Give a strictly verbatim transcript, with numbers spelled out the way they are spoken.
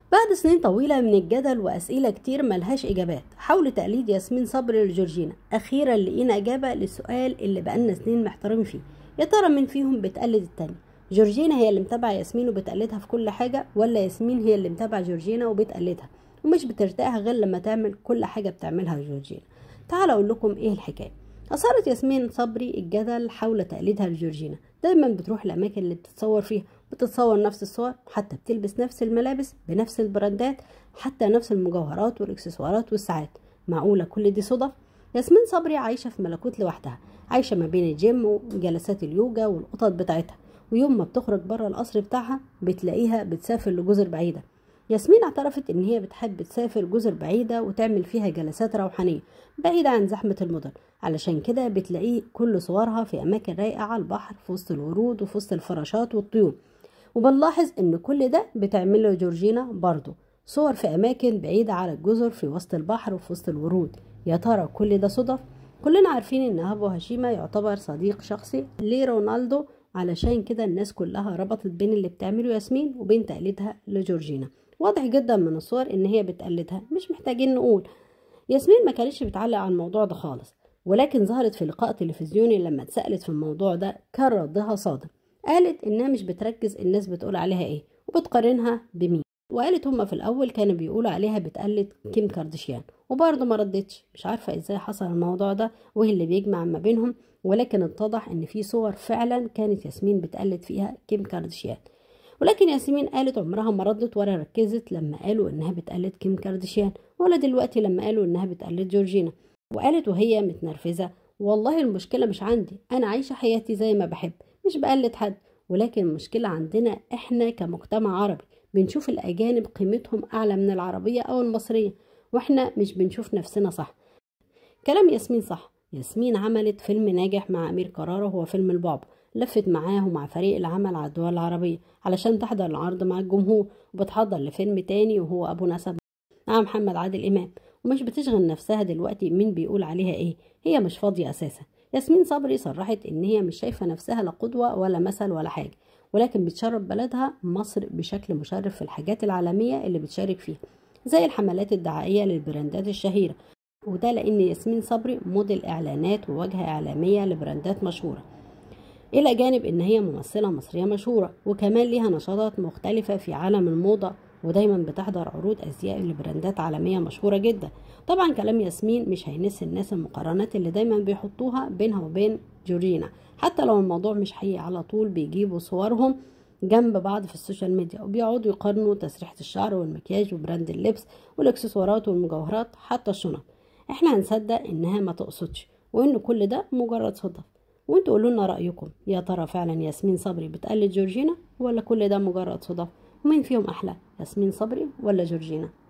بعد سنين طويلة من الجدل وأسئلة كتير ملهاش إجابات، حاول تقليد ياسمين صبري لجورجينا. أخيرا لقينا إجابة للسؤال اللي بقالنا سنين محتارين فيه، يا ترى مين فيهم بتقلد التاني؟ جورجينا هي اللي متابعة ياسمين وبتقلدها في كل حاجة، ولا ياسمين هي اللي متابعة جورجينا وبتقلدها ومش بترتاح غير لما تعمل كل حاجة بتعملها جورجينا؟ تعال أقول لكم إيه الحكاية. أثارت ياسمين صبري الجدل حول تقليدها لجورجينا، دايما بتروح الأماكن اللي بتتصور فيها، بتتصور نفس الصور، حتى بتلبس نفس الملابس بنفس البراندات، حتى نفس المجوهرات والاكسسوارات والساعات. معقولة كل دي صدف؟ ياسمين صبري عايشة في ملكوت لوحدها، عايشة ما بين الجيم وجلسات اليوجا والقطط بتاعتها، ويوم ما بتخرج بره القصر بتاعها بتلاقيها بتسافر لجزر بعيدة. ياسمين اعترفت ان هي بتحب تسافر جزر بعيدة وتعمل فيها جلسات روحانية بعيدة عن زحمة المدن، علشان كده بتلاقيه كل صورها في اماكن رايقة على البحر، في وسط الورود وفي وسط الفراشات والطيور. وبنلاحظ ان كل ده بتعمله جورجينا برضو، صور في اماكن بعيدة على الجزر في وسط البحر وفي وسط الورود. يا ترى كل ده صدف؟ كلنا عارفين ان ابو هشيمة يعتبر صديق شخصي لرونالدو، علشان كده الناس كلها ربطت بين اللي بتعمله ياسمين وبين تقليدها لجورجينا. واضح جدا من الصور ان هي بتقلدها، مش محتاجين نقول. ياسمين ما كانتش بتعلق على الموضوع ده خالص، ولكن ظهرت في لقاء تلفزيوني لما اتسألت في الموضوع ده كان ردها صادم. قالت انها مش بتركز الناس بتقول عليها ايه وبتقارنها بمين، وقالت هما في الاول كانوا بيقولوا عليها بتقلد كيم كارديشيان، وبرضه ما ردتش. مش عارفه ازاي حصل الموضوع ده وايه اللي بيجمع ما بينهم، ولكن اتضح ان في صور فعلا كانت ياسمين بتقلد فيها كيم كارديشيان. ولكن ياسمين قالت عمرها ما ردت ولا ركزت لما قالوا انها بتقلد كيم كارديشيان، ولا دلوقتي لما قالوا انها بتقلد جورجينا. وقالت وهي متنرفزه: والله المشكله مش عندي، انا عايشه حياتي زي ما بحب، مش بقلد حد. ولكن المشكله عندنا احنا كمجتمع عربي، بنشوف الاجانب قيمتهم اعلى من العربيه او المصريه، واحنا مش بنشوف نفسنا صح. كلام ياسمين صح. ياسمين عملت فيلم ناجح مع أمير كرارة، هو فيلم البعبع، لفت معاه ومع فريق العمل على الدول العربية علشان تحضر العرض مع الجمهور، وبتحضر لفيلم تاني وهو أبو نسب مع محمد عادل إمام، ومش بتشغل نفسها دلوقتي مين بيقول عليها إيه، هي مش فاضية أساسا. ياسمين صبري صرحت إن هي مش شايفة نفسها لا قدوة ولا مثل ولا حاجة، ولكن بتشرف بلدها مصر بشكل مشرف في الحاجات العالمية اللي بتشارك فيها، زي الحملات الدعائية للبراندات الشهيرة، وده لأن ياسمين صبري موديل إعلانات وواجهة إعلامية لبراندات مشهورة، إلى جانب إن هي ممثلة مصرية مشهورة، وكمان ليها نشاطات مختلفة في عالم الموضة، ودايما بتحضر عروض أزياء لبراندات عالمية مشهورة جدا. طبعا كلام ياسمين مش هينسي الناس المقارنات اللي دايما بيحطوها بينها وبين جورجينا، حتى لو الموضوع مش حقيقي. على طول بيجيبوا صورهم جنب بعض في السوشيال ميديا وبيقعدوا يقارنوا تسريحة الشعر والمكياج وبراند اللبس والاكسسوارات والمجوهرات حتى الشنط. احنا هنصدق انها ما تقصدش وان كل ده مجرد صدف؟ وانتوا قولوا لنا رايكم، يا ترى فعلا ياسمين صبري بتقلد جورجينا ولا كل ده مجرد صدف؟ ومين فيهم احلى، ياسمين صبري ولا جورجينا؟